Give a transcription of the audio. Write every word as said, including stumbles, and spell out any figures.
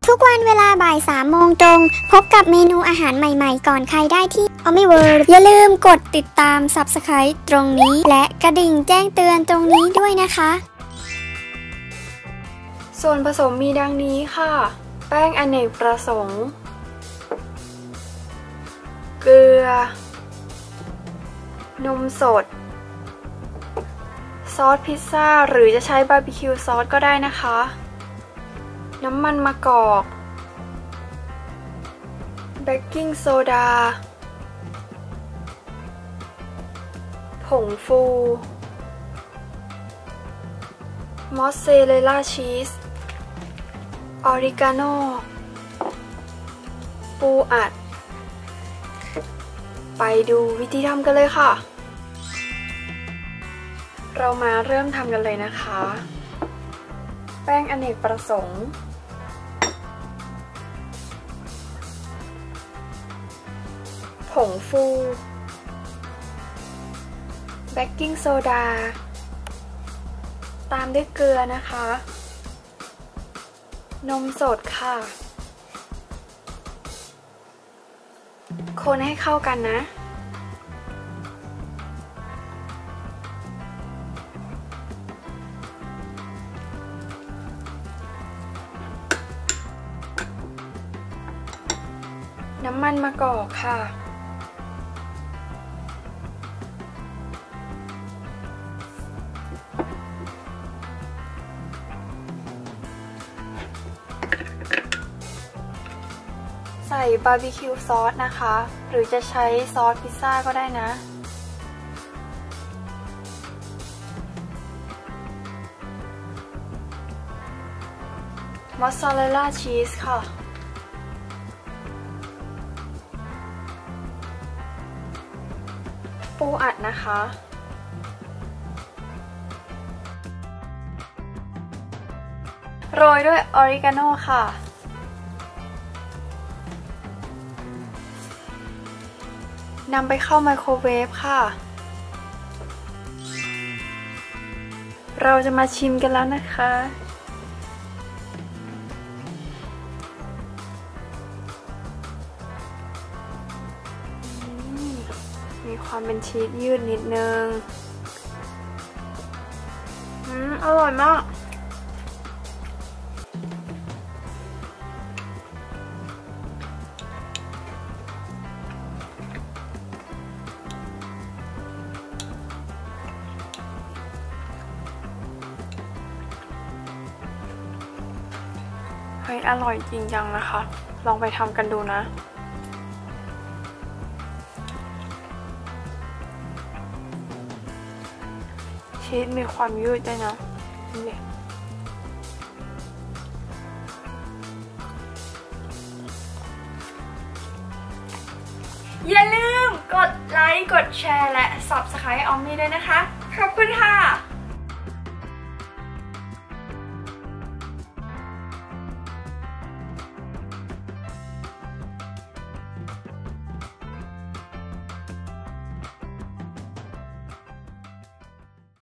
ทุกวันเวลาบ่ายสามโมงตรงพบกับเมนูอาหารใหม่ๆก่อนใครได้ที่ Omniverse อย่าลืมกดติดตาม ซับสไครบ์ ตรงนี้และกระดิ่งแจ้งเตือนตรงนี้ด้วยนะคะส่วนผสมมีดังนี้ค่ะแป้งอเนกประสงค์เกลือนมสดซอสพิซซ่าหรือจะใช้บาร์บีคิวซอสก็ได้นะคะน้ำมันมะกอกเบกกิ้งโซดาผงฟูมอสซาเรลล่าชีสออริกาโนปูอัดไปดูวิธีทำกันเลยค่ะเรามาเริ่มทำกันเลยนะคะแป้งอเนกประสงค์ผงฟูเบกกิ้งโซดาตามด้วยเกลือนะคะนมสดค่ะคนให้เข้ากันนะน้ำมันมะกอกค่ะใส่บาร์บีคิวซอสนะคะหรือจะใช้ซอสพิซซ่าก็ได้นะมอสซาเรลล่าชีสค่ะปูอัดนะคะโรยด้วยออริกาโน่ค่ะนำไปเข้าไมโครเวฟค่ะเราจะมาชิมกันแล้วนะคะมีความเป็นชีสยืดนิดนึงอืมอร่อยมากเฮ้ยอร่อยจริงจังนะคะลองไปทำกันดูนะชีสมีความยืดด้วยนะนี่อย่าลืมกดไลค์กดแชร์และ ซับสไครบ์ ออมมี่ด้วยนะคะขอบคุณค่ะ